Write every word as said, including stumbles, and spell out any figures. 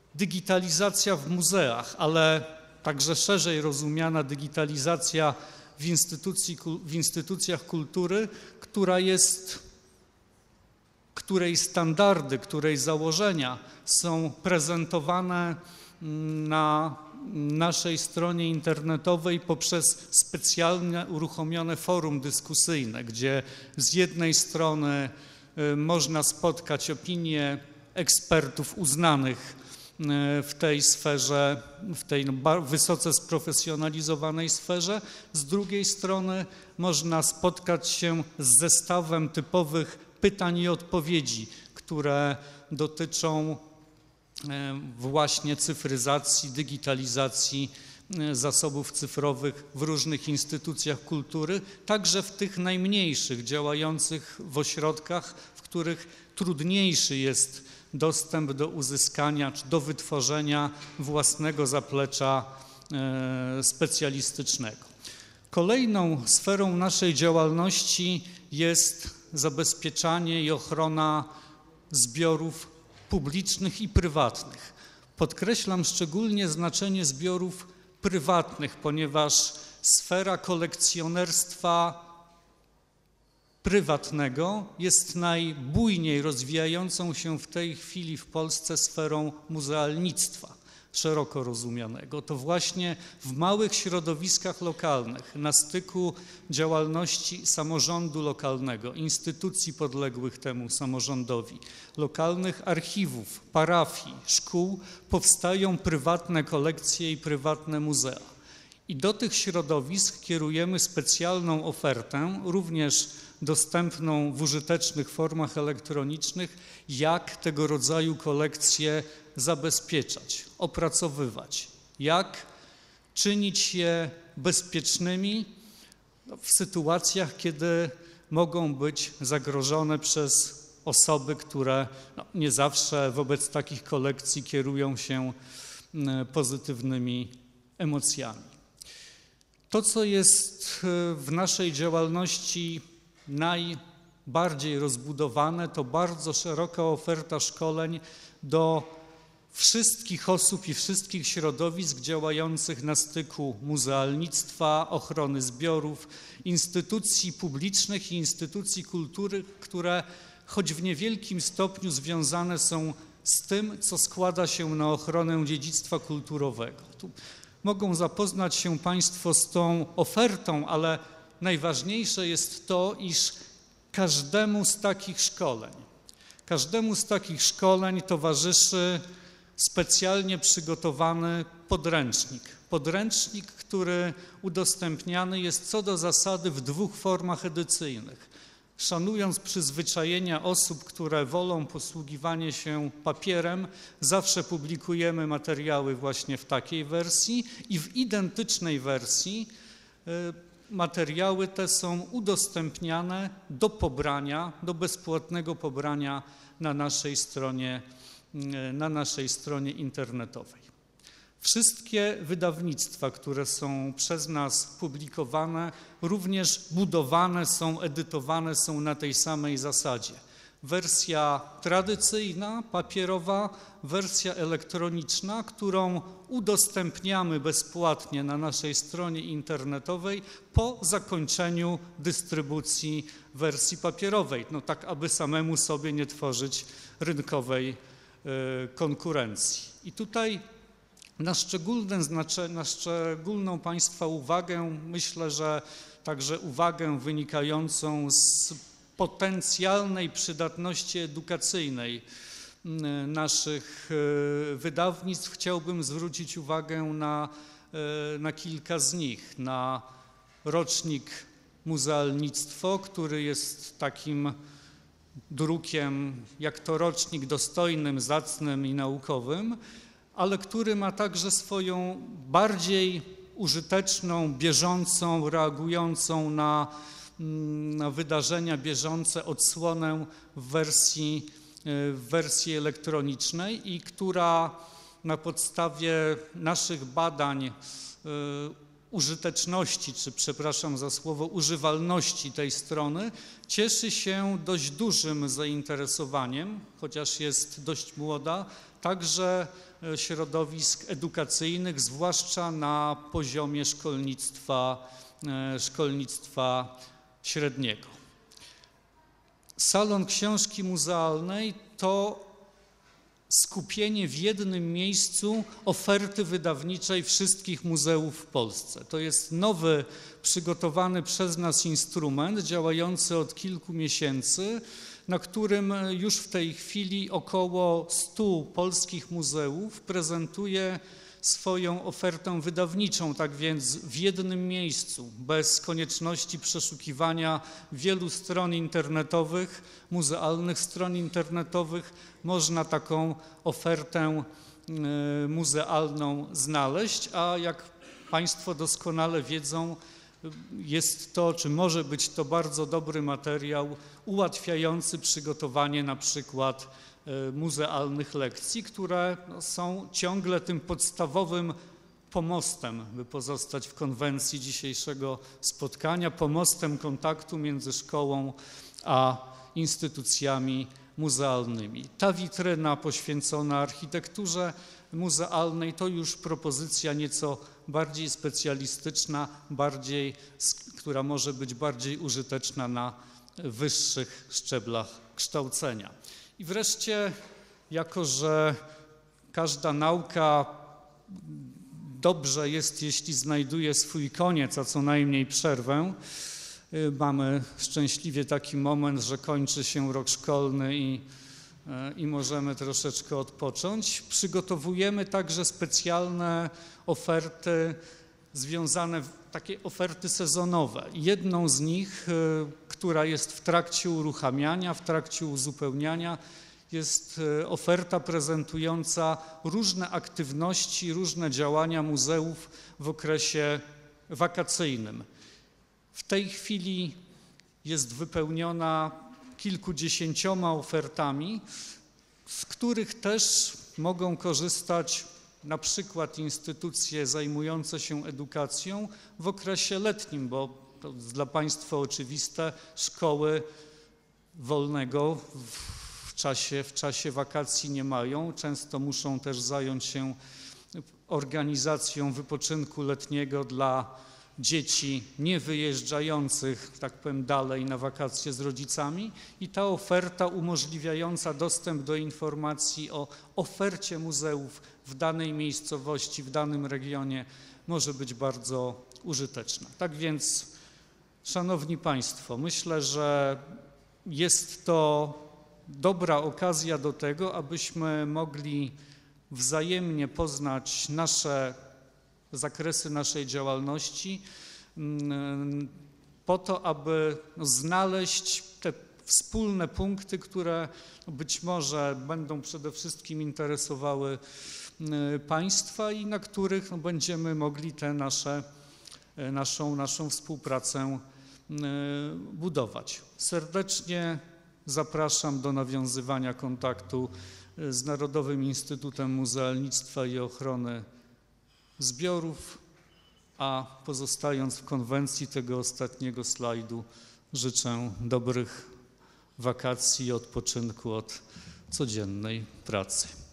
Digitalizacja w muzeach, ale także szerzej rozumiana digitalizacja w, instytucji, w instytucjach kultury, która jest, której standardy, której założenia są prezentowane na naszej stronie internetowej poprzez specjalnie uruchomione forum dyskusyjne, gdzie z jednej strony można spotkać opinie ekspertów uznanych w tej sferze, w tej wysoce sprofesjonalizowanej sferze, z drugiej strony można spotkać się z zestawem typowych pytań i odpowiedzi, które dotyczą właśnie cyfryzacji, digitalizacji zasobów cyfrowych w różnych instytucjach kultury, także w tych najmniejszych, działających w ośrodkach, w których trudniejszy jest dostęp do uzyskania czy do wytworzenia własnego zaplecza specjalistycznego. Kolejną sferą naszej działalności jest zabezpieczanie i ochrona zbiorów publicznych i prywatnych. Podkreślam szczególnie znaczenie zbiorów prywatnych, ponieważ sfera kolekcjonerstwa prywatnego jest najbujniej rozwijającą się w tej chwili w Polsce sferą muzealnictwa szeroko rozumianego. To właśnie w małych środowiskach lokalnych, na styku działalności samorządu lokalnego, instytucji podległych temu samorządowi, lokalnych archiwów, parafii, szkół, powstają prywatne kolekcje i prywatne muzea. I do tych środowisk kierujemy specjalną ofertę, również dostępną w użytecznych formach elektronicznych, jak tego rodzaju kolekcje zabezpieczać, opracowywać, jak czynić je bezpiecznymi w sytuacjach, kiedy mogą być zagrożone przez osoby, które no, nie zawsze wobec takich kolekcji kierują się pozytywnymi emocjami. To, co jest w naszej działalności najbardziej rozbudowane, to bardzo szeroka oferta szkoleń do wszystkich osób i wszystkich środowisk działających na styku muzealnictwa, ochrony zbiorów, instytucji publicznych i instytucji kultury, które choć w niewielkim stopniu związane są z tym, co składa się na ochronę dziedzictwa kulturowego. Tu mogą zapoznać się Państwo z tą ofertą, ale najważniejsze jest to, iż każdemu z takich szkoleń, każdemu z takich szkoleń towarzyszy specjalnie przygotowany podręcznik. Podręcznik, który udostępniany jest co do zasady w dwóch formach edycyjnych. Szanując przyzwyczajenia osób, które wolą posługiwanie się papierem, zawsze publikujemy materiały właśnie w takiej wersji i w identycznej wersji materiały te są udostępniane do pobrania, do bezpłatnego pobrania na naszej stronie, na naszej stronie internetowej. Wszystkie wydawnictwa, które są przez nas publikowane, również budowane są, edytowane są na tej samej zasadzie. Wersja tradycyjna, papierowa, wersja elektroniczna, którą udostępniamy bezpłatnie na naszej stronie internetowej po zakończeniu dystrybucji wersji papierowej, no tak aby samemu sobie nie tworzyć rynkowej y, konkurencji. I tutaj na, szczególne znaczenie, na szczególną Państwa uwagę, myślę, że także uwagę wynikającą z potencjalnej przydatności edukacyjnej naszych wydawnictw, chciałbym zwrócić uwagę na, na kilka z nich. Na rocznik Muzealnictwo, który jest takim drukiem, jak to rocznik, dostojnym, zacnym i naukowym, ale który ma także swoją bardziej użyteczną, bieżącą, reagującą na, na wydarzenia bieżące odsłonę w wersji, w wersji elektronicznej i która na podstawie naszych badań użyteczności, czy przepraszam za słowo, używalności tej strony cieszy się dość dużym zainteresowaniem, chociaż jest dość młoda, także środowisk edukacyjnych, zwłaszcza na poziomie szkolnictwa, szkolnictwa średniego. Salon Książki Muzealnej to skupienie w jednym miejscu oferty wydawniczej wszystkich muzeów w Polsce. To jest nowy, przygotowany przez nas instrument, działający od kilku miesięcy, na którym już w tej chwili około stu polskich muzeów prezentuje swoją ofertę wydawniczą, tak więc w jednym miejscu, bez konieczności przeszukiwania wielu stron internetowych, muzealnych stron internetowych, można taką ofertę muzealną znaleźć, a jak Państwo doskonale wiedzą, jest to, czy może być to bardzo dobry materiał ułatwiający przygotowanie na przykład muzealnych lekcji, które są ciągle tym podstawowym pomostem, by pozostać w konwencji dzisiejszego spotkania, pomostem kontaktu między szkołą a instytucjami muzealnymi. Ta witryna poświęcona architekturze muzealnej to już propozycja nieco bardziej specjalistyczna, bardziej, która może być bardziej użyteczna na wyższych szczeblach kształcenia. I wreszcie, jako że każda nauka dobrze jest, jeśli znajduje swój koniec, a co najmniej przerwę, mamy szczęśliwie taki moment, że kończy się rok szkolny i, i możemy troszeczkę odpocząć. Przygotowujemy także specjalne oferty związane, takie oferty sezonowe. Jedną z nich, która jest w trakcie uruchamiania, w trakcie uzupełniania, jest oferta prezentująca różne aktywności, różne działania muzeów w okresie wakacyjnym. W tej chwili jest wypełniona kilkudziesięcioma ofertami, z których też mogą korzystać na przykład instytucje zajmujące się edukacją w okresie letnim, bo to jest dla Państwa oczywiste, szkoły wolnego w czasie, w czasie wakacji nie mają, często muszą też zająć się organizacją wypoczynku letniego dla dzieci nie wyjeżdżających, tak powiem, dalej na wakacje z rodzicami i ta oferta umożliwiająca dostęp do informacji o ofercie muzeów w danej miejscowości, w danym regionie może być bardzo użyteczna. Tak więc, Szanowni Państwo, myślę, że jest to dobra okazja do tego, abyśmy mogli wzajemnie poznać nasze zakresy naszej działalności po to, aby znaleźć te wspólne punkty, które być może będą przede wszystkim interesowały Państwa i na których będziemy mogli tę nasze, naszą, naszą współpracę budować. Serdecznie zapraszam do nawiązywania kontaktu z Narodowym Instytutem Muzealnictwa i Ochrony Zbiorów, a pozostając w konwencji tego ostatniego slajdu, życzę dobrych wakacji i odpoczynku od codziennej pracy.